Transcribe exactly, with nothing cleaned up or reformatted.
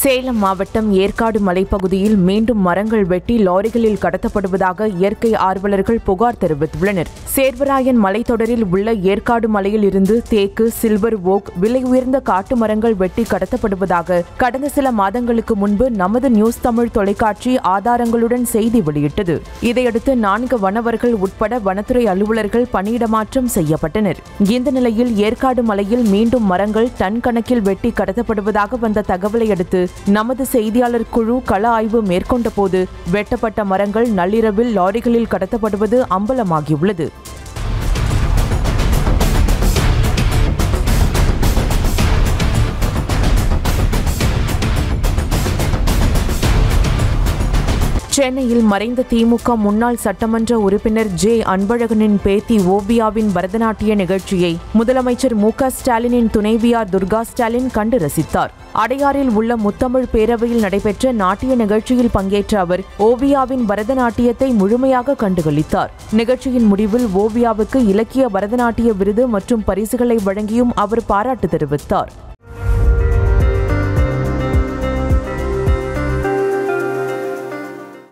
சேலம் மாவட்டம் ஏற்காடு மலைப்பகுதியில் மீண்டும் மரங்கள் வெட்டி லாரிகளில் கடத்தப்படுவதாக இயற்கை ஆர்வலர்கள் புகார் தெரிவித்துள்ளனர். சேர்வராயன் மலைத்தொடரில் உள்ள ஏற்காடு மலையில் இருந்து தேக்கு, சில்வர் ஓக், விலை உயர்ந்த காட்டு மரங்கள் வெட்டி கடத்தப்படுவதாக கடந்த சில மாதங்களுக்கு முன்பு நமது நியூஸ் தமிழ் தொலைக்காட்சி ஆதாரங்களுடன் செய்தி வெளியிட்டது. இதையடுத்து நான்கு வனவர்கள் உட்பட வனத்துறை அலுவலர்கள் பணியிடமாற்றம் செய்யப்பட்டனர். இந்த நிலையில் ஏற்காடு மலையில் மீண்டும் மரங்கள் டன் கணக்கில் வெட்டி கடத்தப்படுவதாக வந்த தகவலை அடுத்து நமது செய்தியாளர் குழு கள ஆய்வு மேற்கொண்ட போது வெட்டப்பட்ட மரங்கள் நள்ளிரவில் லாரிகளில் கடத்தப்படுவது அம்பலமாகியுள்ளது. சென்னையில் மறைந்த திமுக முன்னாள் சட்டமன்ற உறுப்பினர் ஜே அன்பழகனின் பேத்தி ஓவியாவின் பரதநாட்டிய நிகழ்ச்சியை முதலமைச்சர் மு க ஸ்டாலினின் துணைவியார் துர்கா ஸ்டாலின் கண்டு ரசித்தார். அடையாறில் உள்ள முத்தமிழ் பேரவையில் நடைபெற்ற நாட்டிய நிகழ்ச்சியில் பங்கேற்ற அவர் ஓவியாவின் பரதநாட்டியத்தை முழுமையாக கண்டுகளித்தார். நிகழ்ச்சியின் முடிவில் ஓவியாவுக்கு இலக்கிய பரதநாட்டிய விருது மற்றும் பரிசுகளை வழங்கியும் அவர் பாராட்டு தெரிவித்தார்.